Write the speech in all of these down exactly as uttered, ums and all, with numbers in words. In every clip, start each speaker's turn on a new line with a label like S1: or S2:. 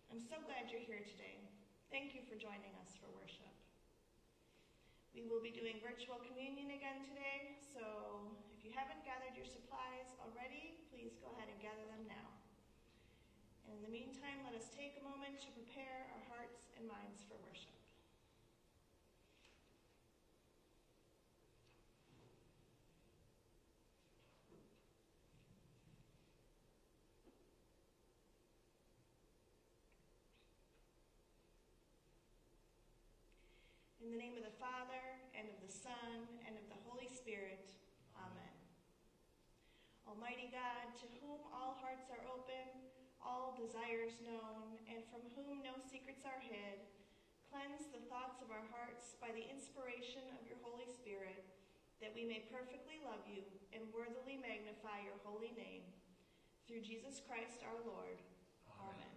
S1: I'm so glad you're here today. Thank you for joining us for worship. We will be doing virtual communion again today, so if you haven't gathered your supplies already, please go ahead and gather them now. And in the meantime, let us take a moment to prepare our hearts and minds for worship. In the name of the Father, and of the Son, and of the Holy Spirit, Amen. Almighty God, to whom all hearts are open, all desires known, and from whom no secrets are hid, cleanse the thoughts of our hearts by the inspiration of your Holy Spirit, that we may perfectly love you and worthily magnify your holy name. Through Jesus Christ our Lord. Amen. Amen.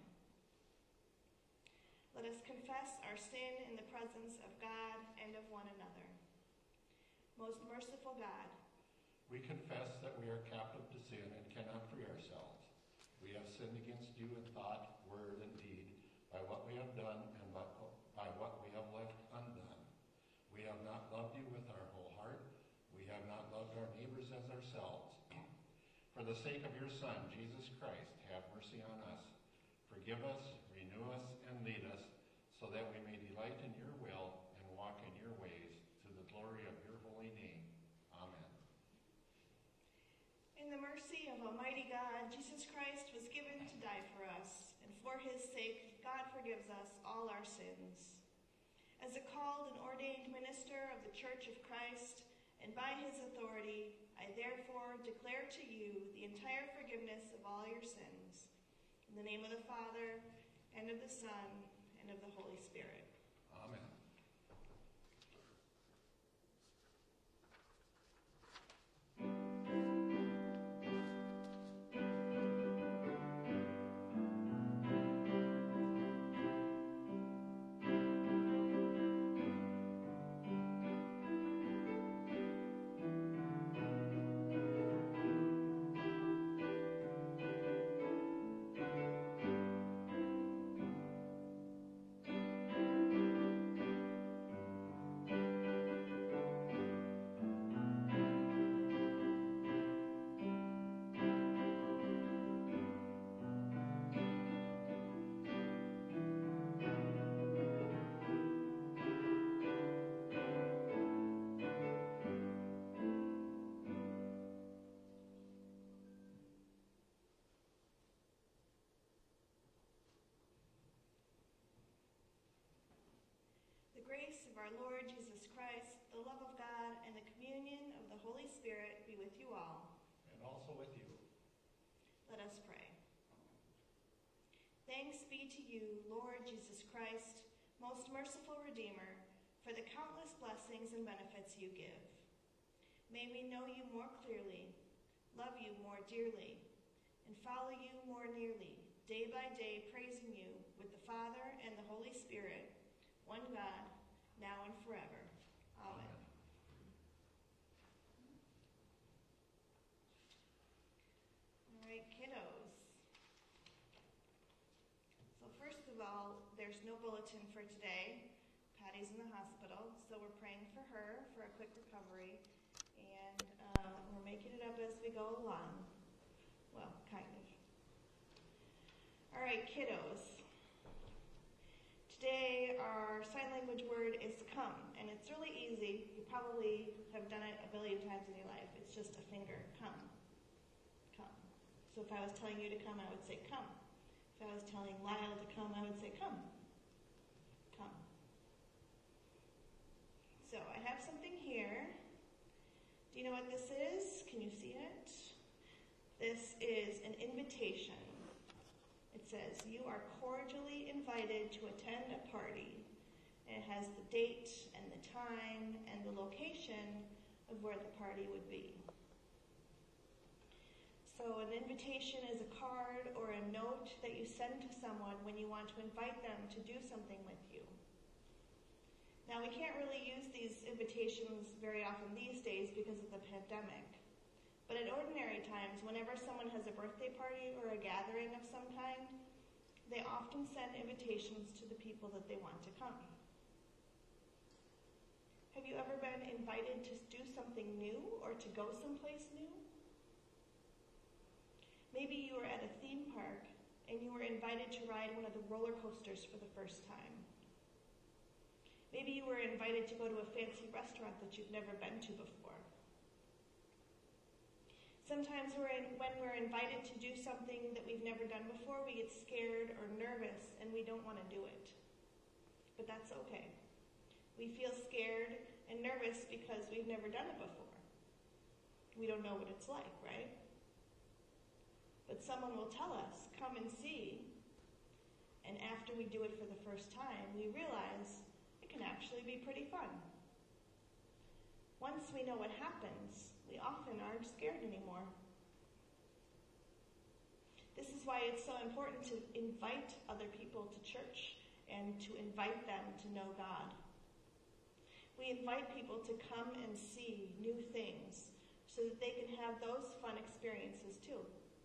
S1: Let us confess our sin in the presence of God and of one another. Most merciful God,
S2: we confess that we are captive to sin and cannot free ourselves. We have sinned against you in thought, word, and deed, by what we have done and by what we have left undone. We have not loved you with our whole heart. We have not loved our neighbors as ourselves. For the sake of your Son, Jesus Christ, have mercy on us. Forgive us, renew us, and lead us, so that we may delight in your will and walk in your ways, to the glory of your holy name. Amen.
S1: In the mercy of Almighty God, Jesus Christ was given to die for us, and for his sake, God forgives us all our sins. As a called and ordained minister of the Church of Christ, and by his authority, I therefore declare to you the entire forgiveness of all your sins. In the name of the Father, and of the Son, and of the Holy Spirit.
S2: Amen.
S1: Of our Lord Jesus Christ, the love of God, and the communion of the Holy Spirit be with you all.
S2: And also with you.
S1: Let us pray. Thanks be to you, Lord Jesus Christ, most merciful Redeemer, for the countless blessings and benefits you give. May we know you more clearly, love you more dearly, and follow you more nearly, day by day praising you with the Father and the Holy Spirit, one God, now and forever. Amen. Amen. All right, kiddos. So first of all, there's no bulletin for today. Patty's in the hospital, so we're praying for her for a quick recovery, and uh, we're making it up as we go along. Well, kind of. All right, kiddos. Today, our sign language word is come, and it's really easy. You probably have done it a billion times in your life. It's just a finger, come, come. So if I was telling you to come, I would say come. If I was telling Lyle to come, I would say come, come. So I have something here. Do you know what this is? Can you see it? This is an invitation. It says, you are cordially invited to attend a party. And it has the date and the time and the location of where the party would be. So an invitation is a card or a note that you send to someone when you want to invite them to do something with you. Now, we can't really use these invitations very often these days because of the pandemic. But at ordinary times, whenever someone has a birthday party or a gathering of some kind, They often send invitations to the people that they want to come. Have you ever been invited to do something new or to go someplace new? Maybe you were at a theme park and you were invited to ride one of the roller coasters for the first time. Maybe you were invited to go to a fancy restaurant that you've never been to before. Sometimes we're in, when we're invited to do something that we've never done before, we get scared or nervous and we don't want to do it. But that's okay. We feel scared and nervous because we've never done it before. We don't know what it's like, right? But someone will tell us, come and see. And after we do it for the first time, we realize it can actually be pretty fun. Once we know what happens, we often aren't scared anymore. This is why it's so important to invite other people to church and to invite them to know God. We invite people to come and see new things so that they can have those fun experiences too.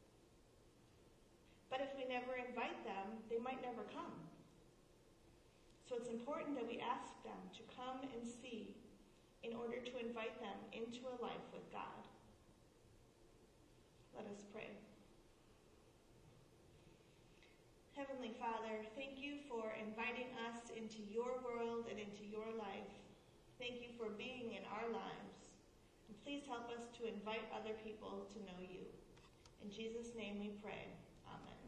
S1: But if we never invite them, they might never come. So it's important that we ask them to come and see in order to invite them into a life with God. Let us pray. Heavenly Father, thank you for inviting us into your world and into your life. Thank you for being in our lives. And please help us to invite other people to know you. In Jesus' name we pray. Amen.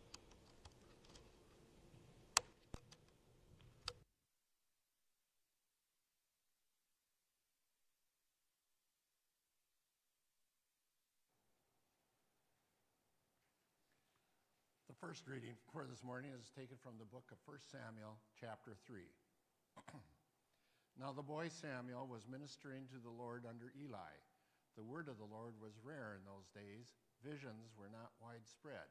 S2: The first reading for this morning is taken from the book of First Samuel, chapter three. Now the boy Samuel was ministering to the Lord under Eli. The word of the Lord was rare in those days. Visions were not widespread.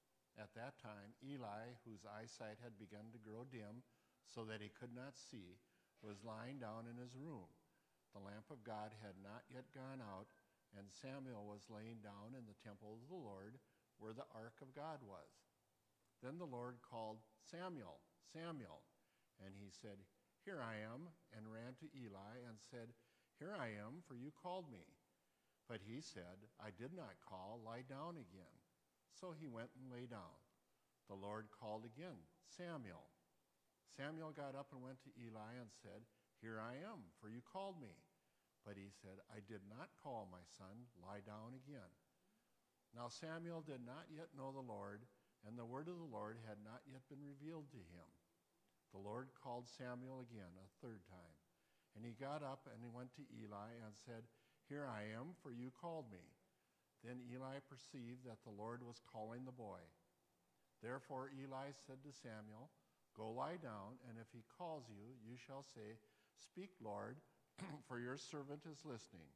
S2: At that time, Eli, whose eyesight had begun to grow dim so that he could not see, was lying down in his room. The lamp of God had not yet gone out, and Samuel was laying down in the temple of the Lord where the ark of God was. Then the Lord called, Samuel, Samuel, and he said, Here I am, and ran to Eli and said, Here I am, for you called me. But he said, I did not call, lie down again. So he went and lay down. The Lord called again, Samuel. Samuel got up and went to Eli and said, Here I am, for you called me. But he said, I did not call, my son, lie down again. Now Samuel did not yet know the Lord, and the word of the Lord had not yet been revealed to him. The Lord called Samuel again a third time. And he got up and he went to Eli and said, Here I am, for you called me. Then Eli perceived that the Lord was calling the boy. Therefore Eli said to Samuel, Go lie down, and if he calls you, you shall say, Speak, Lord, for your servant is listening.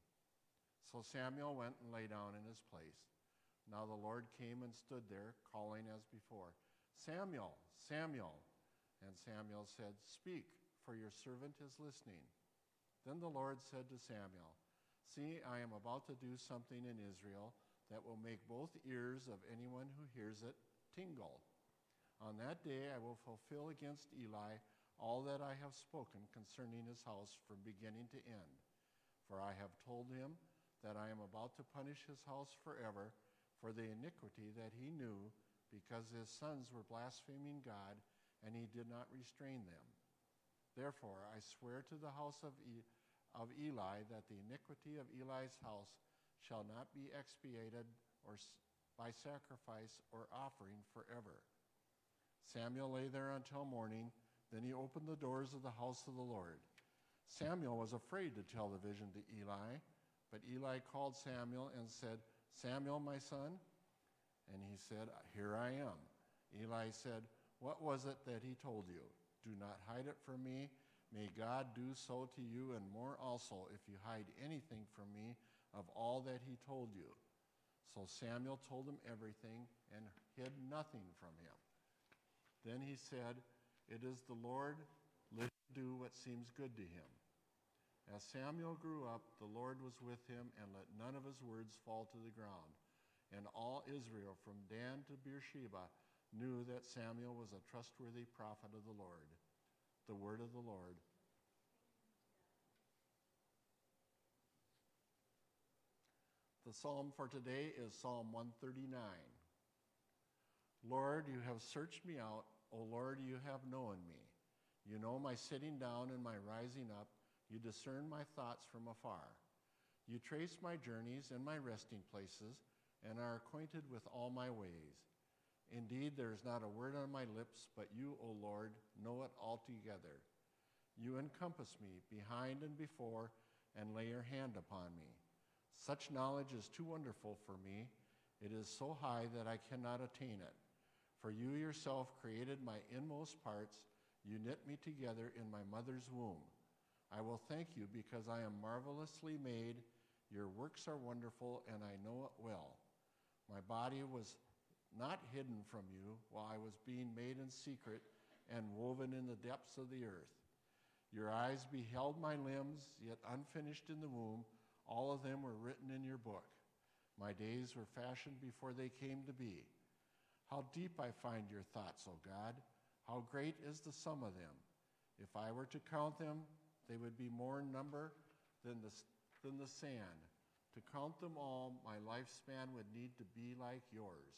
S2: So Samuel went and lay down in his place. Now the Lord came and stood there, calling as before, Samuel, Samuel. And Samuel said, Speak, for your servant is listening. Then the Lord said to Samuel, See, I am about to do something in Israel that will make both ears of anyone who hears it tingle. On that day I will fulfill against Eli all that I have spoken concerning his house from beginning to end. For I have told him that I am about to punish his house forever for the iniquity that he knew, because his sons were blaspheming God, and he did not restrain them. Therefore I swear to the house of, e- of Eli that the iniquity of Eli's house shall not be expiated or s- by sacrifice or offering forever. Samuel lay there until morning. Then he opened the doors of the house of the Lord. Samuel was afraid to tell the vision to Eli, but Eli called Samuel and said, Samuel, my son? And he said, Here I am. Eli said, What was it that he told you? Do not hide it from me. May God do so to you, and more also, if you hide anything from me of all that he told you. So Samuel told him everything and hid nothing from him. Then he said, It is the Lord, let him do what seems good to him. As Samuel grew up, the Lord was with him, and let none of his words fall to the ground. And all Israel, from Dan to Beersheba,
S3: knew that Samuel was a trustworthy prophet of the Lord. The word of the Lord. The psalm for today is Psalm one thirty-nine. Lord, you have searched me out. O Lord, you have known me. You know my sitting down and my rising up. You discern my thoughts from afar. You trace my journeys and my resting places and are acquainted with all my ways. Indeed, there is not a word on my lips, but you, O Lord, know it altogether. You encompass me behind and before and lay your hand upon me. Such knowledge is too wonderful for me. It is so high that I cannot attain it. For you yourself created my inmost parts. You knit me together in my mother's womb. I will thank you because I am marvelously made. Your works are wonderful, and I know it well. My body was not hidden from you while I was being made in secret and woven in the depths of the earth. Your eyes beheld my limbs, yet unfinished in the womb. All of them were written in your book. My days were fashioned before they came to be. How deep I find your thoughts, O God. How great is the sum of them. If I were to count them, they would be more in number than the, than the sand. To count them all, my lifespan would need to be like yours.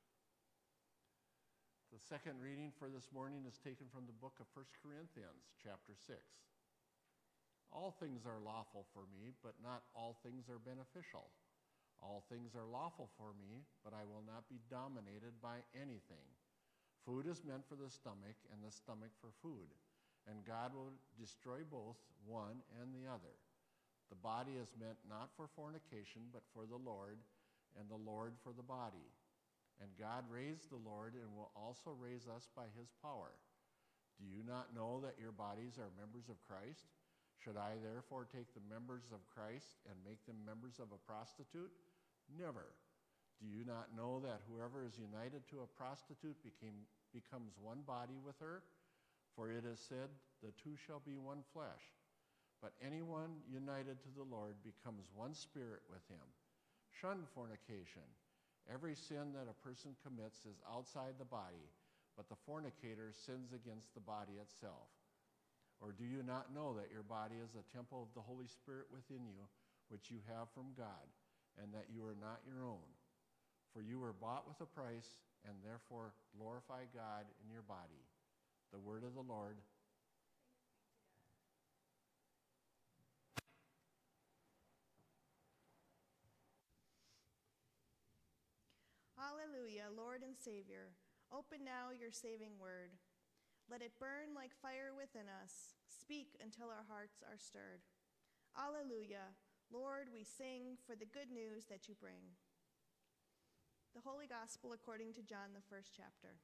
S3: The second reading for this morning is taken from the book of First Corinthians, chapter six. All things are lawful for me, but not all things are beneficial. All things are lawful for me, but I will not be dominated by anything. Food is meant for the stomach, and the stomach for food, and God will destroy both one and the other. The body is meant not for fornication, but for the Lord, and the Lord for the body. And God raised the Lord and will also raise us by his power. Do you not know that your bodies are members of Christ? Should I therefore take the members of Christ and make them members of a prostitute? Never. Do you not know that whoever is united to a prostitute became, becomes one body with her? For it is said, the two shall be one flesh. But anyone united to the Lord becomes one spirit with him. Shun fornication. Every sin that a person commits is outside the body, but the fornicator sins against the body itself. Or do you not know that your body is a temple of the Holy Spirit within you, which you have from God, and that you are not your own? For you were bought with a price, and therefore glorify God in your body. The word of the Lord.
S1: Hallelujah, Lord and Savior, open now your saving word. Let it burn like fire within us. Speak until our hearts are stirred. Alleluia, Lord, we sing for the good news that you bring. The Holy Gospel according to John, the first chapter.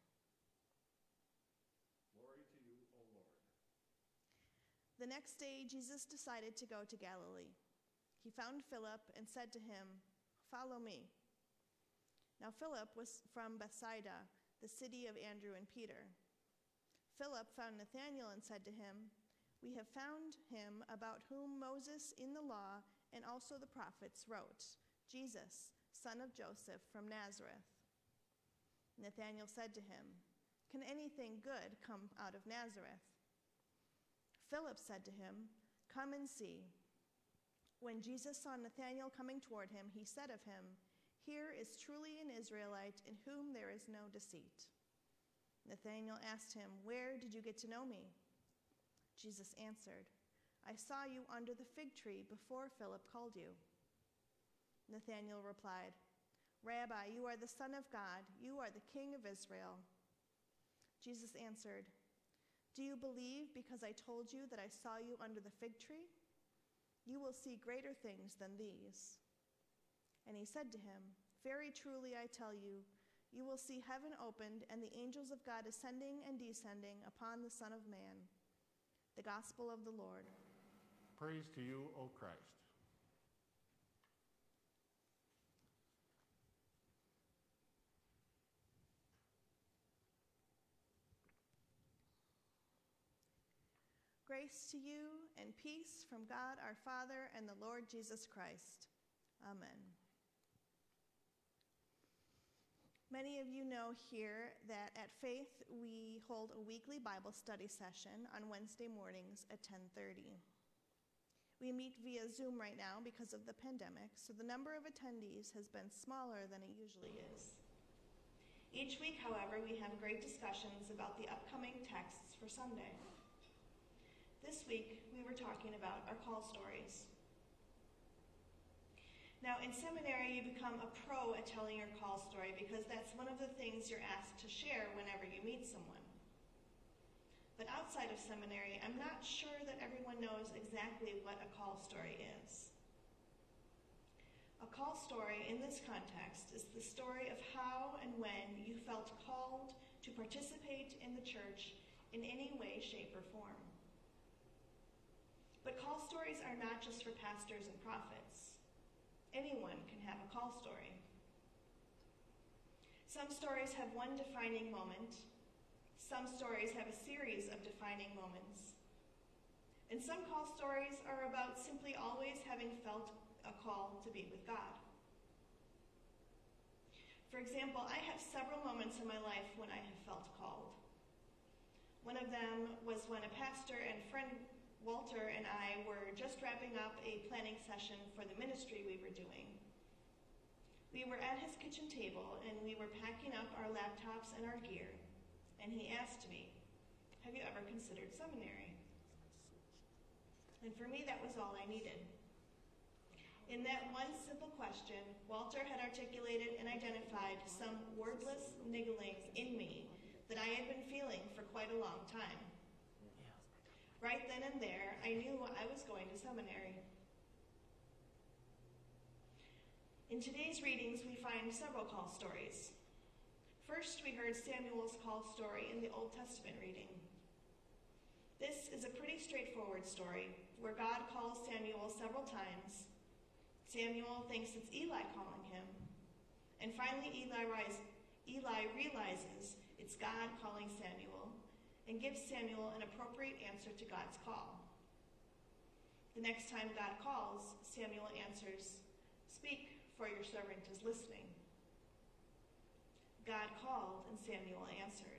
S3: Glory to you, O Lord.
S1: The next day, Jesus decided to go to Galilee. He found Philip and said to him, "Follow me." Now Philip was from Bethsaida, the city of Andrew and Peter. Philip found Nathanael and said to him, "We have found him about whom Moses in the law and also the prophets wrote, Jesus, son of Joseph from Nazareth." Nathanael said to him, "Can anything good come out of Nazareth?" Philip said to him, "Come and see." When Jesus saw Nathanael coming toward him, he said of him, "Here is truly an Israelite in whom there is no deceit." Nathanael asked him, "Where did you get to know me?" Jesus answered, "I saw you under the fig tree before Philip called you." Nathanael replied, "Rabbi, you are the Son of God. You are the King of Israel." Jesus answered, "Do you believe because I told you that I saw you under the fig tree? You will see greater things than these." And he said to him, "Very truly I tell you, you will see heaven opened and the angels of God ascending and descending upon the Son of Man." The Gospel of the Lord.
S3: Praise to you, O Christ.
S1: Grace to you and peace from God our Father and the Lord Jesus Christ. Amen. Many of you know here that at Faith we hold a weekly Bible study session on Wednesday mornings at ten thirty. We meet via Zoom right now because of the pandemic, so the number of attendees has been smaller than it usually is. Each week, however, we have great discussions about the upcoming texts for Sunday. This week, we were talking about our call stories. Now, in seminary, you become a pro at telling your call story because that's one of the things you're asked to share whenever you meet someone. But outside of seminary, I'm not sure that everyone knows exactly what a call story is. A call story in this context is the story of how and when you felt called to participate in the church in any way, shape, or form. But call stories are not just for pastors and prophets. Anyone can have a call story. Some stories have one defining moment. Some stories have a series of defining moments. And some call stories are about simply always having felt a call to be with God. For example, I have several moments in my life when I have felt called. One of them was when a pastor and friend Walter and I were just wrapping up a planning session for the ministry we were doing. We were at his kitchen table and we were packing up our laptops and our gear, and he asked me, "Have you ever considered seminary?" And for me, that was all I needed. In that one simple question, Walter had articulated and identified some wordless niggling in me that I had been feeling for quite a long time. Right then and there, I knew I was going to seminary. In today's readings, we find several call stories. First, we heard Samuel's call story in the Old Testament reading. This is a pretty straightforward story where God calls Samuel several times. Samuel thinks it's Eli calling him. And finally, Eli, rise, Eli realizes it's God calling Samuel and gives Samuel an appropriate answer to God's call. The next time God calls, Samuel answers, "Speak, for your servant is listening." God called and Samuel answered.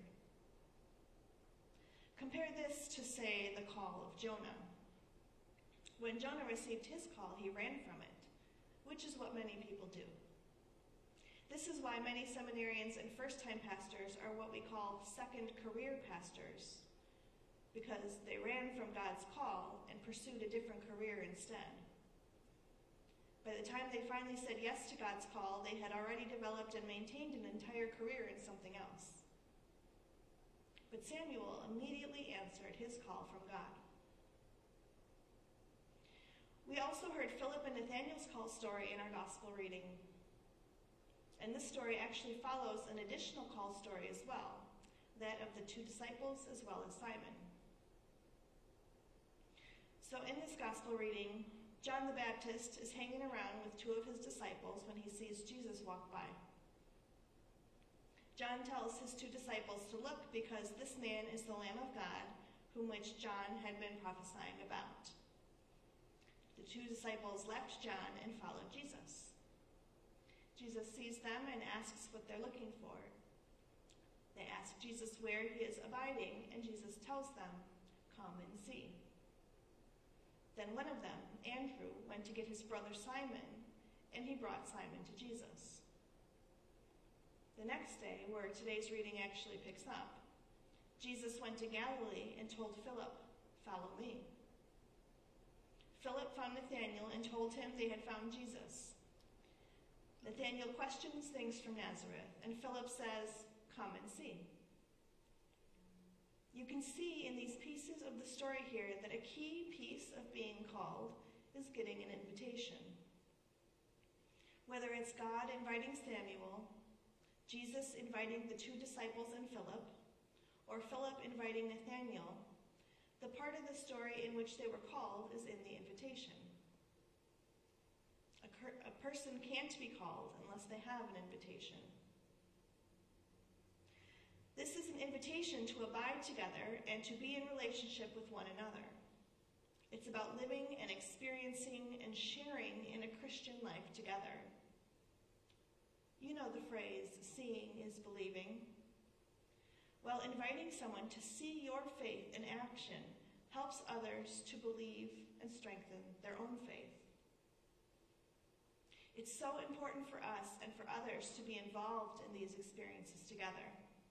S1: Compare this to, say, the call of Jonah. When Jonah received his call, he ran from it, which is what many people do. This is why many seminarians and first-time pastors are what we call second career pastors, because they ran from God's call and pursued a different career instead. By the time they finally said yes to God's call, they had already developed and maintained an entire career in something else. But Samuel immediately answered his call from God. We also heard Philip and Nathaniel's call story in our gospel reading. And this story actually follows an additional call story as well, that of the two disciples as well as Simon. So in this gospel reading, John the Baptist is hanging around with two of his disciples when he sees Jesus walk by. John tells his two disciples to look because this man is the Lamb of God, whom which John had been prophesying about. The two disciples left John and followed Jesus. Jesus sees them and asks what they're looking for. They ask Jesus where he is abiding, and Jesus tells them, "Come and see." Then one of them, Andrew, went to get his brother Simon, and he brought Simon to Jesus. The next day, where today's reading actually picks up, Jesus went to Galilee and told Philip, "Follow me." Philip found Nathanael and told him they had found Jesus. Nathanael questions things from Nazareth, and Philip says, "Come and see." You can see in these pieces of the story here that a key piece of being called is getting an invitation. Whether it's God inviting Samuel, Jesus inviting the two disciples and Philip, or Philip inviting Nathanael, the part of the story in which they were called is in the invitation. A, cur- a person can't be called unless they have an invitation. This is an invitation to abide together and to be in relationship with one another. It's about living and experiencing and sharing in a Christian life together. You know the phrase, seeing is believing. Well, inviting someone to see your faith in action helps others to believe and strengthen their own faith. It's so important for us and for others to be involved in these experiences together.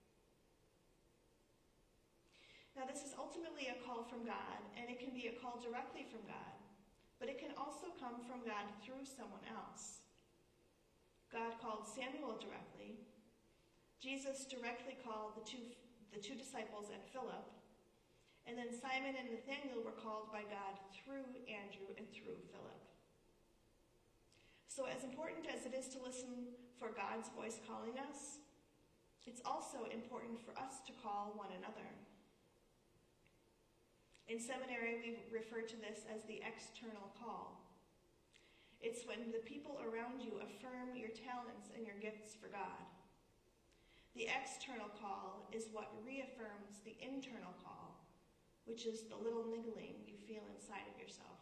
S1: Now, this is ultimately a call from God, and it can be a call directly from God, but it can also come from God through someone else. God called Samuel directly. Jesus directly called the two, the two disciples and Philip. And then Simon and Nathanael were called by God through Andrew and through Philip. So as important as it is to listen for God's voice calling us, it's also important for us to call one another. In seminary, we refer to this as the external call. It's when the people around you affirm your talents and your gifts for God. The external call is what reaffirms the internal call, which is the little niggling you feel inside of yourself.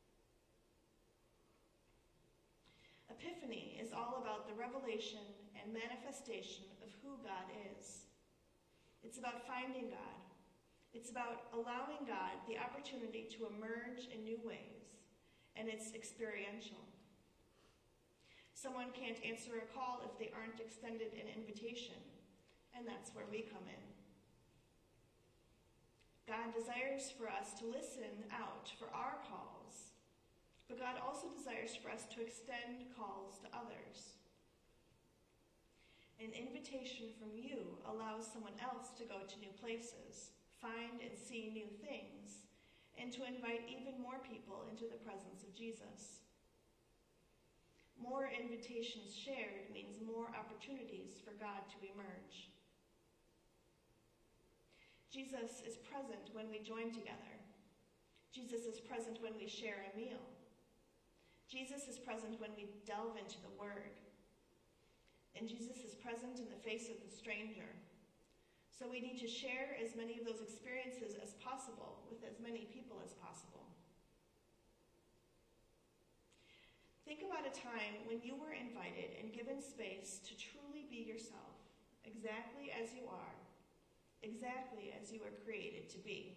S1: Epiphany is all about the revelation and manifestation of who God is. It's about finding God. It's about allowing God the opportunity to emerge in new ways, and it's experiential. Someone can't answer a call if they aren't extended an invitation, and that's where we come in. God desires for us to listen out for our calls, but God also desires for us to extend calls to others. An invitation from you allows someone else to go to new places, find and see new things, and to invite even more people into the presence of Jesus. More invitations shared means more opportunities for God to emerge. Jesus is present when we join together. Jesus is present when we share a meal. Jesus is present when we delve into the Word. And Jesus is present in the face of the stranger. So we need to share as many of those experiences as possible with as many people as possible. Think about a time when you were invited and given space to truly be yourself, exactly as you are, exactly as you were created to be.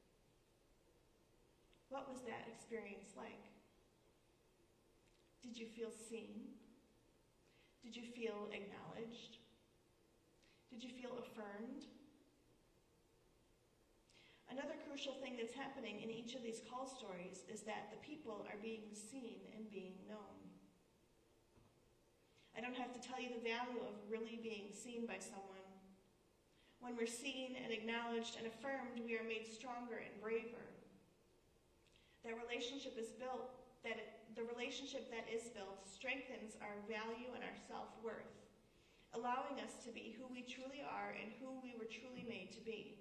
S1: What was that experience like? Did you feel seen? Did you feel acknowledged? Did you feel affirmed? Another crucial thing that's happening in each of these call stories is that the people are being seen and being known. I don't have to tell you the value of really being seen by someone. When we're seen and acknowledged and affirmed, we are made stronger and braver. That relationship is built, that it, the relationship that is built strengthens our value and our self-worth, allowing us to be who we truly are and who we were truly made to be.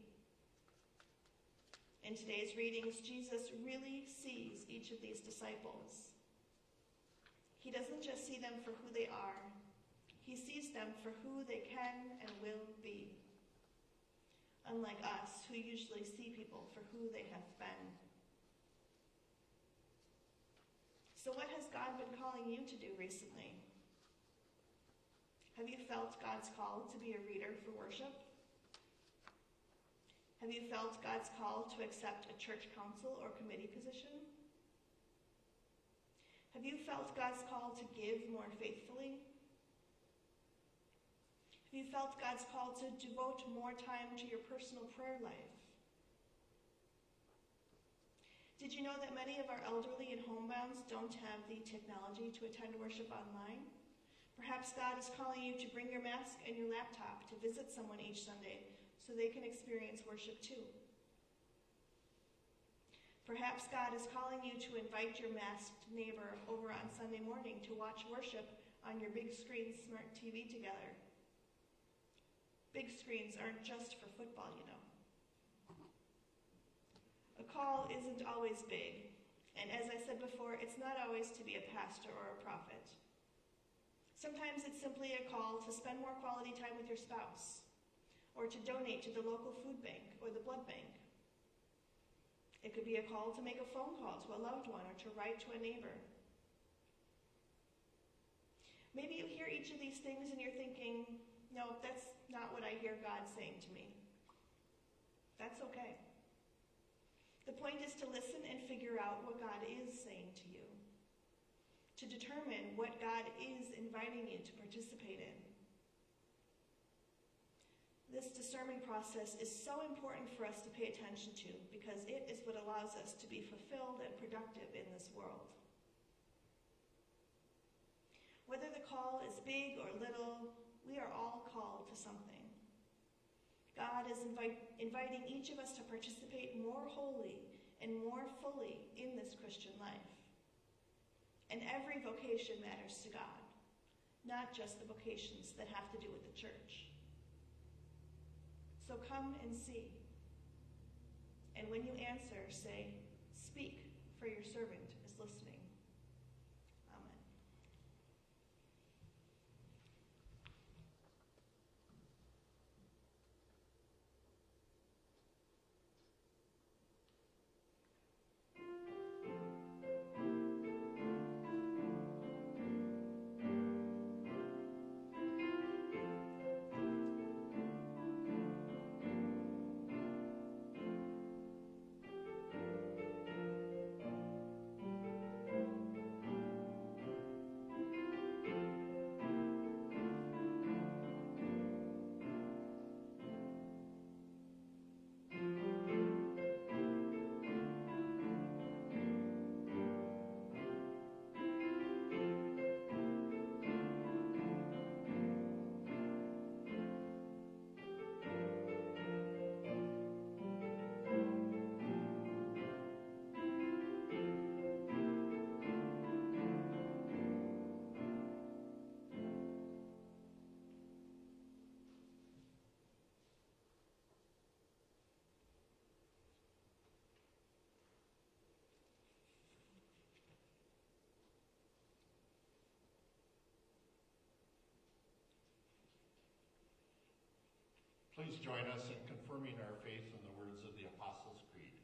S1: In today's readings, Jesus really sees each of these disciples. He doesn't just see them for who they are. He sees them for who they can and will be. Unlike us, who usually see people for who they have been. So what has God been calling you to do recently? Have you felt God's call to be a reader for worship? Have you felt God's call to accept a church council or committee position? Have you felt God's call to give more faithfully? Have you felt God's call to devote more time to your personal prayer life? Did you know that many of our elderly and homebounds don't have the technology to attend worship online? Perhaps God is calling you to bring your mask and your laptop to visit someone each Sunday so they can experience worship too. Perhaps God is calling you to invite your masked neighbor over on Sunday morning to watch worship on your big screen smart T V together. Big screens aren't just for football, you know. A call isn't always big, and as I said before, it's not always to be a pastor or a prophet. Sometimes it's simply a call to spend more quality time with your spouse, or to donate to the local food bank or the blood bank. It could be a call to make a phone call to a loved one or to write to a neighbor. Maybe you hear each of these things and you're thinking, no, that's not what I hear God saying to me. That's okay. The point is to listen and figure out what God is saying to you, to determine what God is inviting you to participate in. This discernment process is so important for us to pay attention to because it is what allows us to be fulfilled and productive in this world. Whether the call is big or little, we are all called to something. God is invite, inviting each of us to participate more wholly and more fully in this Christian life. And every vocation matters to God, not just the vocations that have to do with the church. So come and see. And when you answer, say, "Speak, for your servant is listening." Amen.
S2: Please join us in confirming our faith in the words of the Apostles' Creed.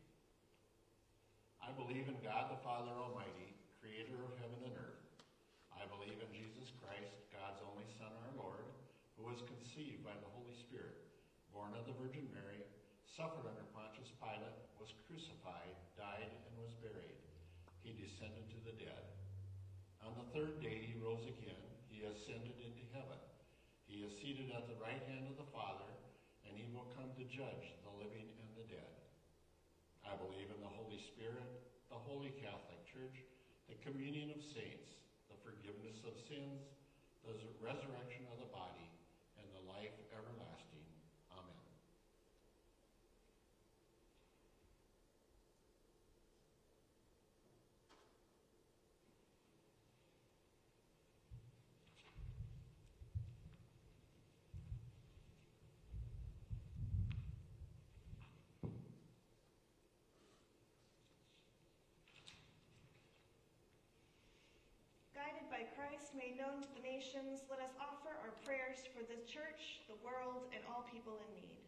S2: I believe in God the Father Almighty, creator of heaven and earth. I believe in Jesus Christ, God's only Son, our Lord, who was conceived by the Holy Spirit, born of the Virgin Mary, suffered under Pontius Pilate, was crucified, died, and was buried. He descended to the dead. On the third day he rose again. He ascended into heaven. He is seated at the right hand of the Father, and he will come to judge the living and the dead. I believe in the Holy Spirit, the Holy Catholic Church, the communion of saints, the forgiveness of sins, the resurrection of the body, and the life everlasting. Amen.
S1: Guided by Christ, made known to the nations, let us offer our prayers for the church, the world, and all people in need.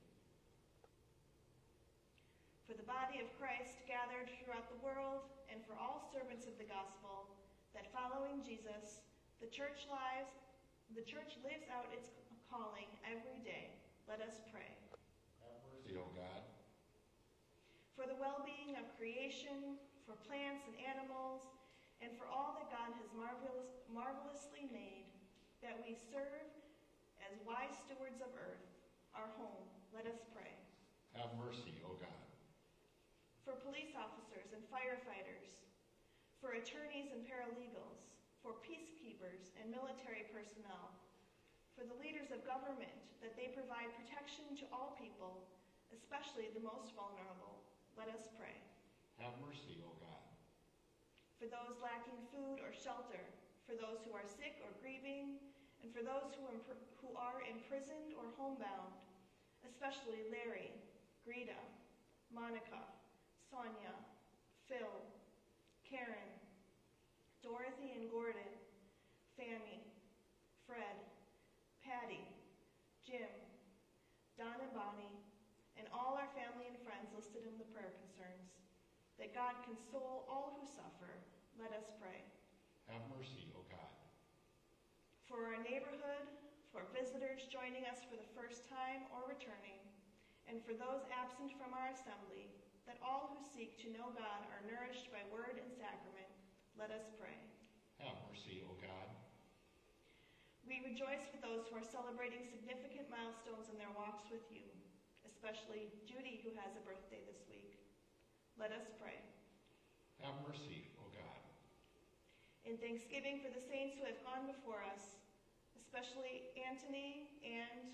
S1: For the body of Christ gathered throughout the world, and for all servants of the gospel, that following Jesus, the church lives, the church lives out its calling every day. Let us pray.
S2: Have mercy, O God.
S1: For the well-being of creation, for plants and animals, and for all that God has marvelous, marvelously made, that we serve as wise stewards of earth, our home, let us pray.
S2: Have mercy, O God.
S1: For police officers and firefighters, for attorneys and paralegals, for peacekeepers and military personnel, for the leaders of government, that they provide protection to all people, especially the most vulnerable, let us pray.
S2: Have mercy, O God.
S1: For those lacking food or shelter, for those who are sick or grieving, and for those who, impr- who are imprisoned or homebound, especially Larry, Greta, Monica, Sonia, Phil, Karen, Dorothy and Gordon, Fanny, Fred, Patty, Jim, Don and Bonnie, and all our family and friends listed in the prayer concerns, that God console all who suffer. Let us pray.
S2: Have mercy, O God.
S1: for our neighborhood, for visitors joining us for the first time or returning, and for those absent from our assembly, that all who seek to know God are nourished by word and sacrament. Let us pray.
S2: Have mercy, O God.
S1: We rejoice with those who are celebrating significant milestones in their walks with you, especially Judy, who has a birthday this week. Let us pray.
S2: Have mercy, O God.
S1: In thanksgiving for the saints who have gone before us, especially Antony and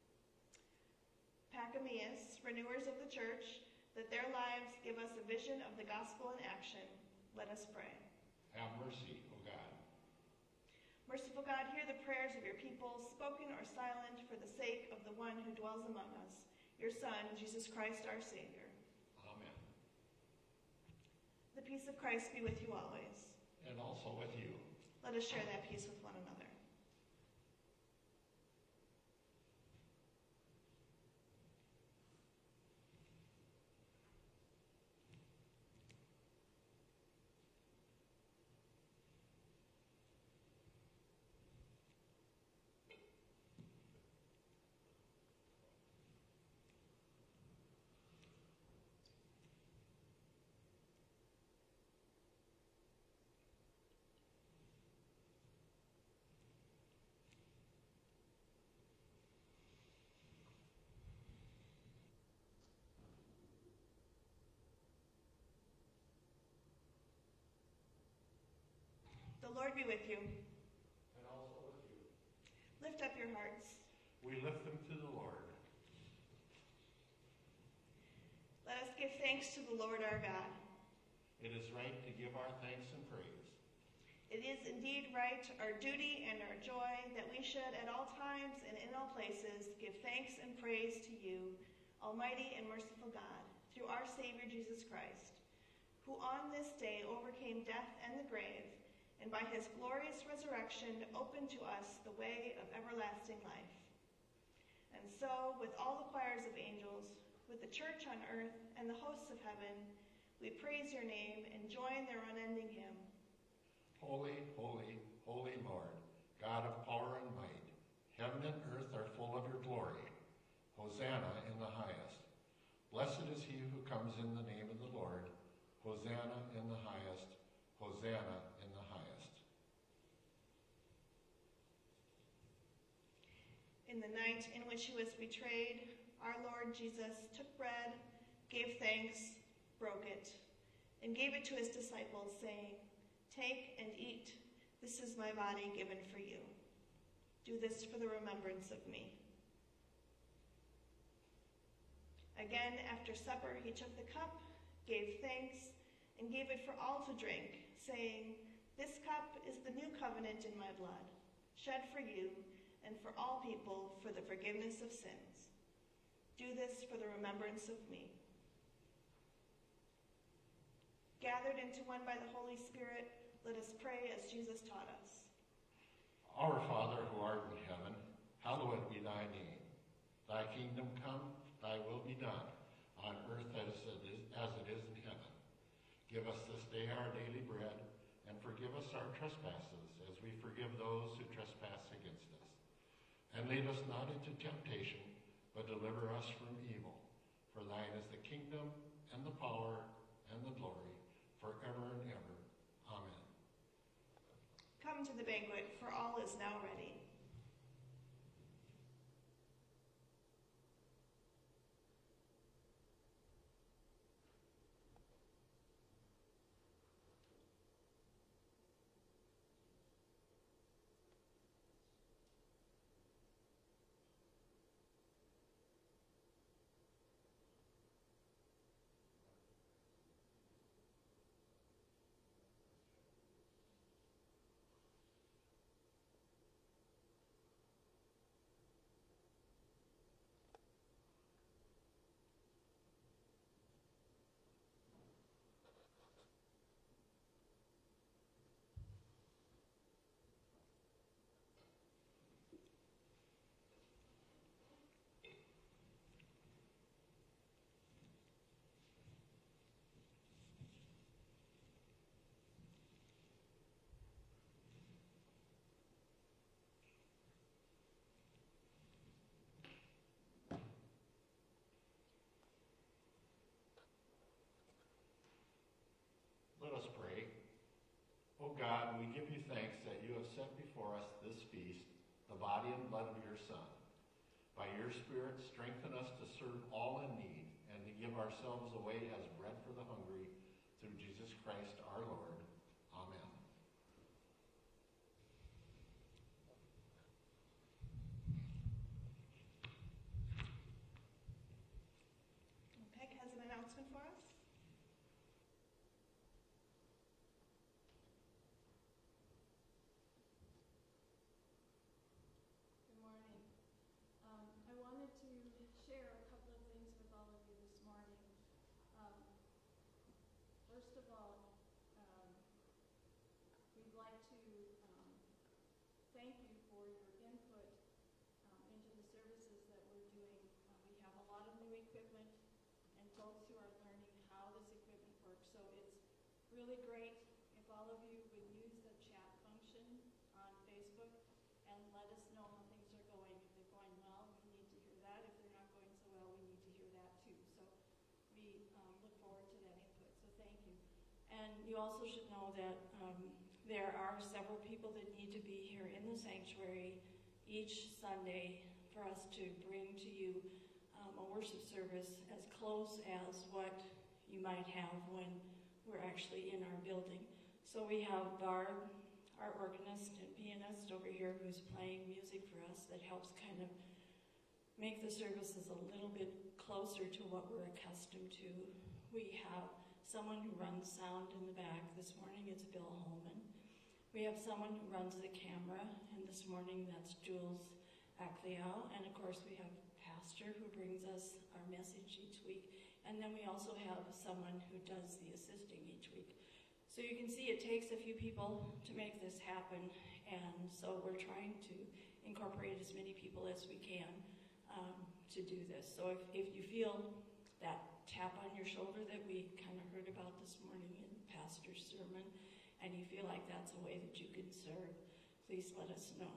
S1: Pachomius, renewers of the church, that their lives give us a vision of the gospel in action. Let us pray.
S2: Have mercy, O God.
S1: Merciful God, hear the prayers of your people, spoken or silent, for the sake of the one who dwells among us, your Son, Jesus Christ, our Savior.
S2: Amen.
S1: The peace of Christ be with you always.
S2: And also with you.
S1: Let us share that peace with one another. The Lord be with you.
S2: And also with you.
S1: Lift up your hearts.
S2: We lift them to the Lord.
S1: Let us give thanks to the Lord our God.
S2: It is right to give our thanks and praise.
S1: It is indeed right, our duty and our joy, that we should at all times and in all places give thanks and praise to you, Almighty and merciful God, through our Savior Jesus Christ, who on this day overcame death and the grave, and by his glorious resurrection opened to us the way of everlasting life. And so, with all the choirs of angels, with the church on earth and the hosts of heaven, we praise your name and join their unending hymn.
S2: Holy, holy, holy Lord, God of power and might, heaven and earth are full of your glory. Hosanna in the highest. Blessed is he who comes in the name of the Lord. Hosanna in the highest. Hosanna in the highest.
S1: In the night in which he was betrayed, our Lord Jesus took bread, gave thanks, broke it, and gave it to his disciples, saying, "Take and eat. This is my body given for you. Do this for the remembrance of me." Again, after supper, he took the cup, gave thanks, and gave it for all to drink, saying, "This cup is the new covenant in my blood, shed for you and for all people for the forgiveness of sins. Do this for the remembrance of me." Gathered into one by the Holy Spirit, let us pray as Jesus taught us.
S2: Our Father who art in heaven, hallowed be thy name. Thy kingdom come, thy will be done, on earth as it is, as it is in heaven. Give us this day our daily bread, and forgive us our trespasses, as we forgive those who trespass against us. And lead us not into temptation, but deliver us from evil. For thine is the kingdom, and the power, and the glory, forever and ever. Amen.
S1: Come to the banquet, for all is now ready.
S2: Let us pray. O God, we give you thanks that you have set before us this feast, the body and blood of your Son. By your Spirit, strengthen us to serve all in need and to give ourselves away as bread for the hungry, through Jesus Christ our Lord. Amen.
S1: Peg has an announcement for us.
S4: Good morning. Um, I wanted to share a couple of things with all of you this morning. Um, first of all, um, we'd like to um, thank you for your input um, into the services that we're doing. Uh, we have a lot of new equipment, and folks who are learning how this equipment works. So it's really great if all of you would use the chat function on Facebook and let us know how things are going. If they're going well, we need to hear that. If they're not going so well, we need to hear that too. So we um, look forward to that input. So thank you. And you also should know that um, there are several people that need to be here in the sanctuary each Sunday for us to bring to you um, a worship service as close as what you might have when we're actually in our building. So we have Barb, our organist and pianist over here, who's playing music for us that helps kind of make the services a little bit closer to what we're accustomed to. We have someone who runs sound in the back. This morning it's Bill Holman. We have someone who runs the camera, and this morning that's Jules Acleau. And of course we have Pastor who brings us our message each week. And then we also have someone who does the assisting each week. So you can see it takes a few people to make this happen, and so we're trying to incorporate as many people as we can um, to do this. So if, if you feel that tap on your shoulder that we kind of heard about this morning in Pastor's sermon, and you feel like that's a way that you can serve, please let us know.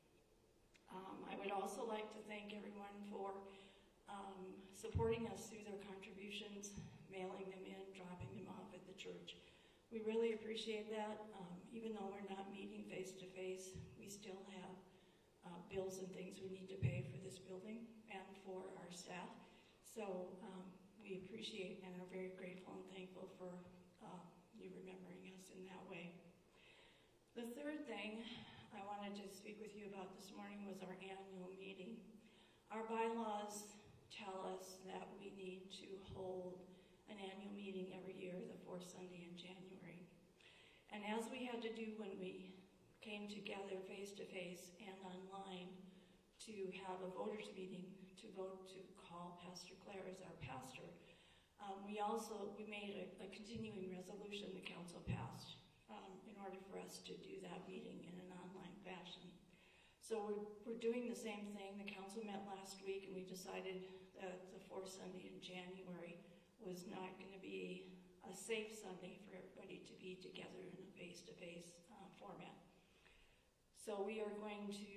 S4: Um, I would also like to thank everyone for um, supporting us through their contributions, mailing them in, dropping them off at the church. We really appreciate that. Um, even though we're not meeting face-to-face, we still have uh, bills and things we need to pay for this building and for our staff. So um, we appreciate and are very grateful and thankful for uh, you remembering us in that way. The third thing I wanted to speak with you about this morning was our annual meeting. Our bylaws tell us that we need to hold an annual meeting every year, the fourth Sunday in January. And as we had to do when we came together face-to-face and online to have a voters meeting to vote to call Pastor Claire as our pastor, um, we also, we made a, a continuing resolution the council passed um, in order for us to do that meeting in an online fashion. So we're, we're doing the same thing. The council met last week and we decided that the fourth Sunday in January was not going to be a safe Sunday for everybody to be together in a face-to-face uh, format. So we are going to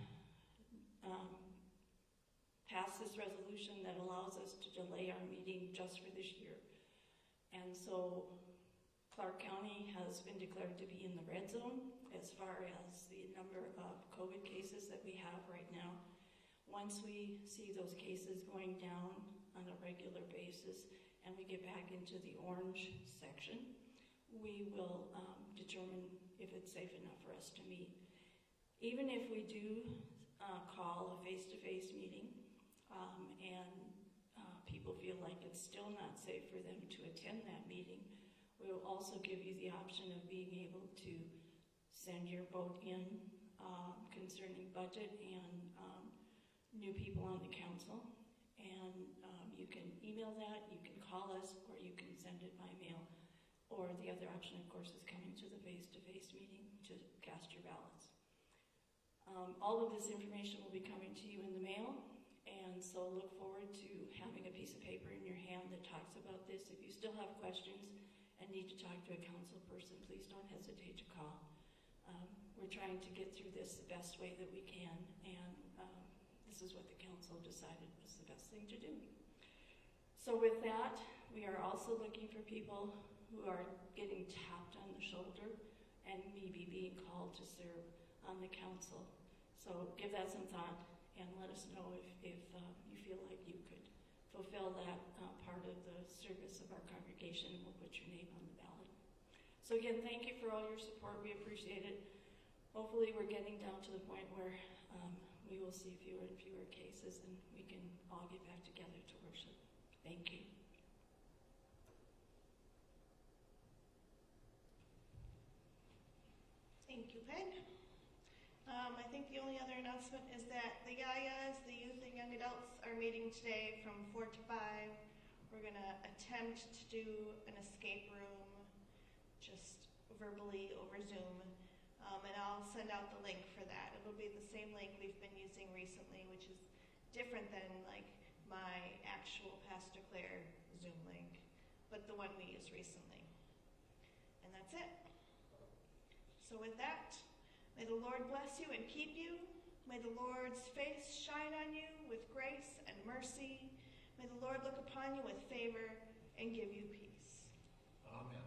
S4: um, pass this resolution that allows us to delay our meeting just for this year. And so Clark County has been declared to be in the red zone as far as the number of COVID cases that we have right now. Once we see those cases going down on a regular basis and we get back into the orange section, we will um, determine if it's safe enough for us to meet. Even if we do uh, call a face-to-face meeting um, and uh, people feel like it's still not safe for them to attend that meeting, we will also give you the option of being able to send your vote in um, concerning budget and um, new people on the council. And um, you can email that, you can call us, or you can send it by mail. Or the other option, of course, is coming to the face-to-face meeting to cast your ballots. Um, all of this information will be coming to you in the mail, and so look forward to having a piece of paper in your hand that talks about this. If you still have questions and need to talk to a council person, please don't hesitate to call. Um, we're trying to get through this the best way that we can, and um, this is what the council decided was the best thing to do. So with that, we are also looking for people who are getting
S5: shoulder, and maybe being called to serve on the council. So give that some thought and let us know if, if uh, you feel like you could fulfill that uh, part of the service of our congregation, and we'll put your name on the ballot. So again, thank you for all your support. We appreciate it. Hopefully we're getting down to the point where um, we will see fewer and fewer cases and we can all get back together to worship. Thank you.
S1: Thank you, Peg. Um, I think the only other announcement is that the Yayas, the youth and young adults, are meeting today from four to five. We're going to attempt to do an escape room, just verbally over Zoom. Um, and I'll send out the link for that. It'll be the same link we've been using recently, which is different than like my actual Pastor Claire Zoom link, but the one we used recently. And that's it. So with that, may the Lord bless you and keep you. May the Lord's face shine on you with grace and mercy. May the Lord look upon you with favor and give you peace.
S2: Amen.